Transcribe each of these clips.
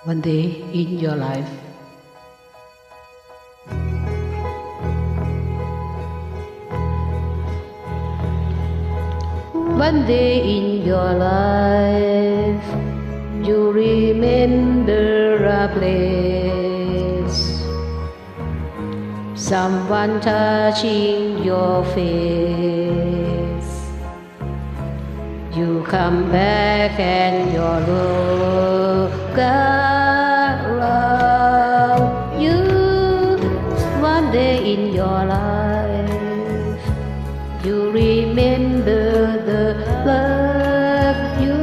one day in your life. One day in your life, you remember a place, someone touching your face. You come back and you look around you. One day in your life, you remember the love you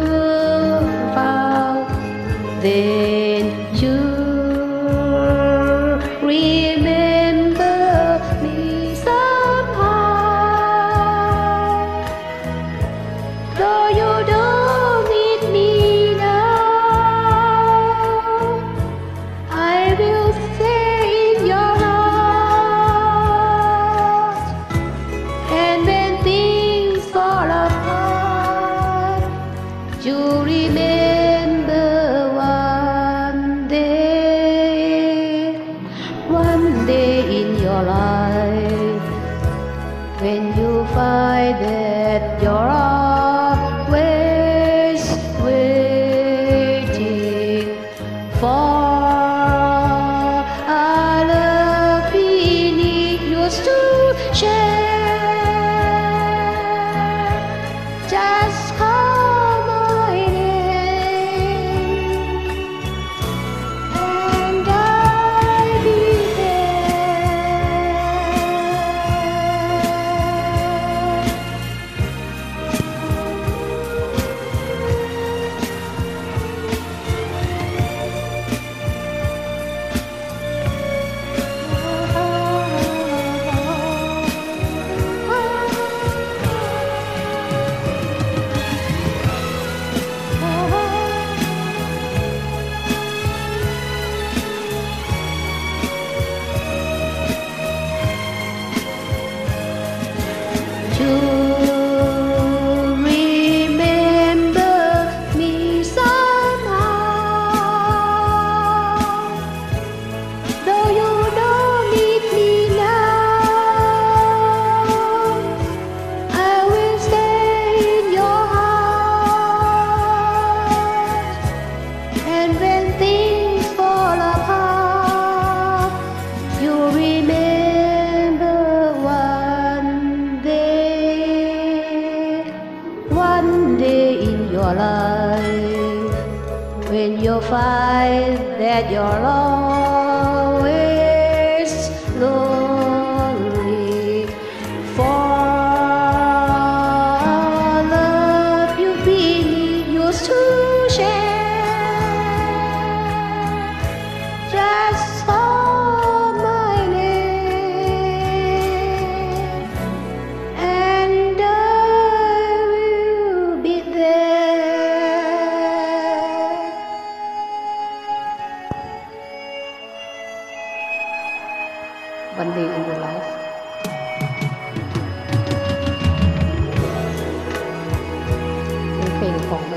found. Then you remember me somehow. Though you don't need me now, I will stay in your heart. And when things fall apart, you remember one day in your life, when you find that you're always waiting for a love beneath yours to share. Just call my name and I'll be you remember me somehow. Though you don't need me now, I will stay in your heart. And when things fall apart, you remember one day in your life, when you find that you're always lonely for love you've been used to share. Just call my name and one day in your life. Cái phimของ